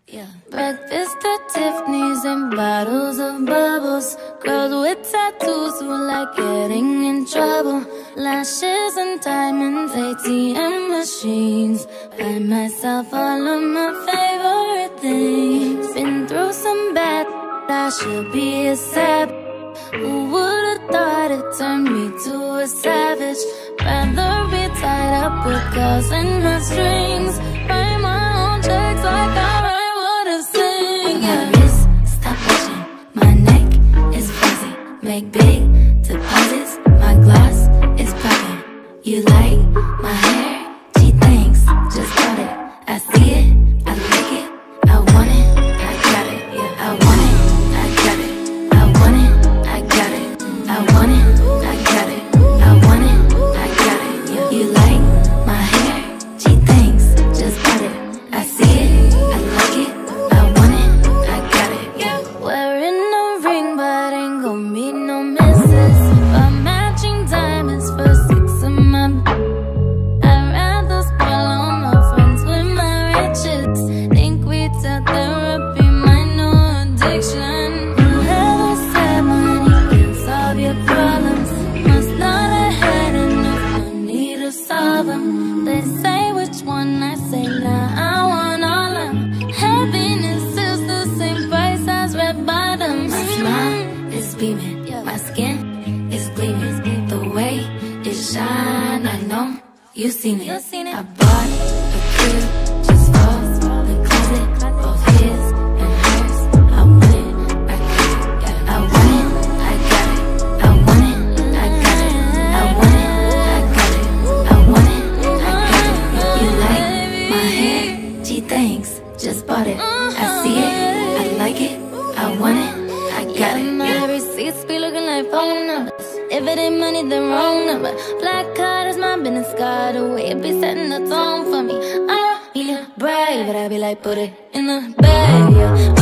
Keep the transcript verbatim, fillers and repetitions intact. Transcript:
Yeah. Breakfast at Tiffany's and bottles of bubbles. Girls with tattoos who like getting in trouble. Lashes and diamonds, A T M machines. Buy myself all of my favorite things. Been through some bad, I should be a savage. Who would've thought it turned me to a savage? Rather be tied up with calls and my strings. Write my own checks like I write what I sing. My wrist, stop watching. My neck is fuzzy. Make big deposits. My gloss is popping. You like my hair? Gee, thanks. Just got it. I see it. I like it. I want it. I got it. Yeah, I want it. I got it. I want it. I got it. I want it. I got it. I want it. I got it. Yeah. You like my hair? Gee, thanks. Just got it. I see it. I like it. I want it. I got it. Yeah. Wearing a ring, but ain't gon' meet no misses. But matching diamonds for six of my. I'd rather spoil all my friends with my riches. Think we tell therapy my new addiction. Whoever said money can solve your problems must not have had enough money to solve them. They say which one, I say nah, I want all of them. Happiness is the same price as red bottoms. My smile is beaming, my skin is gleaming. The way it shine, I know you've seen it. I bought a crib just for the closet, both his and hers. I want it, I got it. I want it, I got it. I want it, I got it. I want it, I got it. I want it, I got it. You like my hair? Gee, thanks. Just bought it. I see it, I like it. I want it, I got it. My receipts be looking like phone numbers. If it ain't money, then wrong number. Black card is my business card. The way it be setting the tone for me. I don't really brag, but I be like, put it in the bag, yeah.